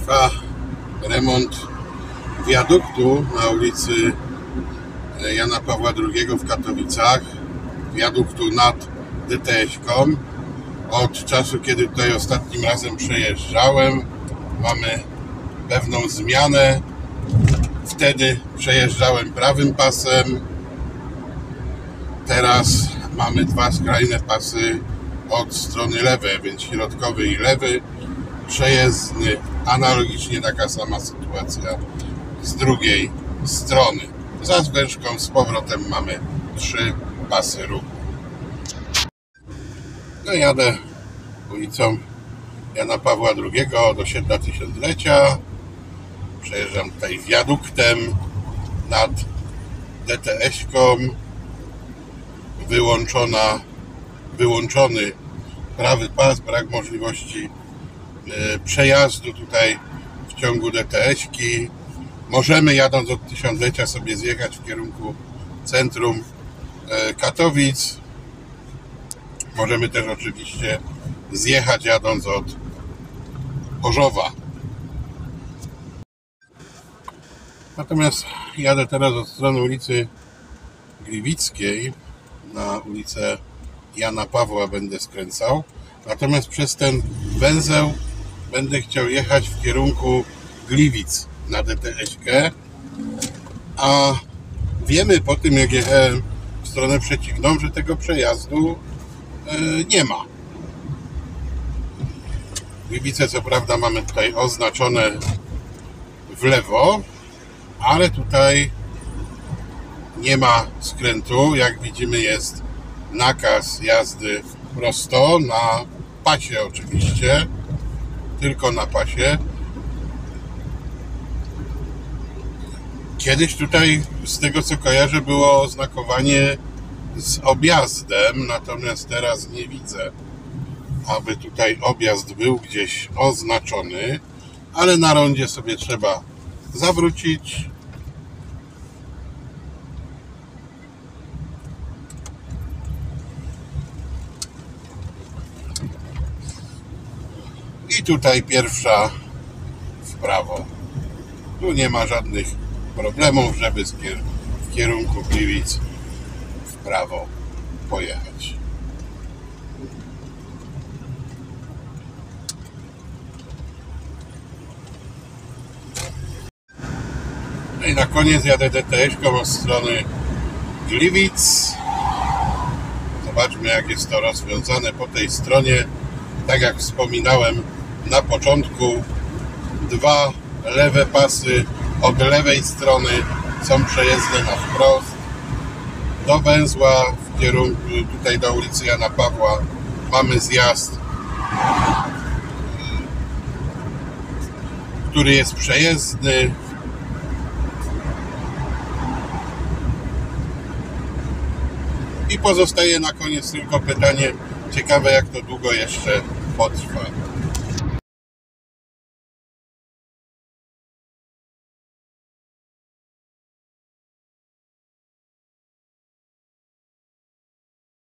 trwa remont wiaduktu na ulicy Jana Pawła II w Katowicach, wiaduktu nad DTS-ką. Od czasu, kiedy tutaj ostatnim razem przejeżdżałem, mamy pewną zmianę. Wtedy przejeżdżałem prawym pasem, teraz mamy dwa skrajne pasy od strony lewej, więc środkowy i lewy, przejezdny. Analogicznie taka sama sytuacja z drugiej strony. Za zwężką z powrotem mamy 3 pasy ruchu. No jadę ulicą Jana Pawła II od osiedla Tysiąclecia. Przejeżdżam tutaj wiaduktem nad DTS-ką. Wyłączony prawy pas, brak możliwości przejazdu tutaj w ciągu DTS-ki. Możemy, jadąc od Tysiąclecia, sobie zjechać w kierunku centrum Katowic. Możemy też oczywiście zjechać, jadąc od Chorzowa. Natomiast jadę teraz od strony ulicy Gliwickiej. Na ulicę Jana Pawła będę skręcał. Natomiast przez ten węzeł będę chciał jechać w kierunku Gliwic na DTS-kę. A wiemy po tym, jak jechałem w stronę przeciwną, że tego przejazdu nie ma. Gliwice co prawda mamy tutaj oznaczone w lewo, ale tutaj nie ma skrętu. Jak widzimy, jest nakaz jazdy prosto, na pasie oczywiście, tylko na pasie. Kiedyś tutaj, z tego co kojarzę, było oznakowanie z objazdem, natomiast teraz nie widzę, aby tutaj objazd był gdzieś oznaczony, ale na rondzie sobie trzeba zawrócić. I tutaj pierwsza w prawo. Tu nie ma żadnych problemów, żeby w kierunku Gliwic w prawo pojechać. No i na koniec jadę DTS-ką od strony Gliwic. Zobaczmy, jak jest to rozwiązane po tej stronie. Tak jak wspominałem na początku, 2 lewe pasy od lewej strony są przejezdne na wprost. Do węzła w kierunku tutaj do ulicy Jana Pawła mamy zjazd, który jest przejezdny. I pozostaje na koniec tylko pytanie, ciekawe jak to długo jeszcze potrwa.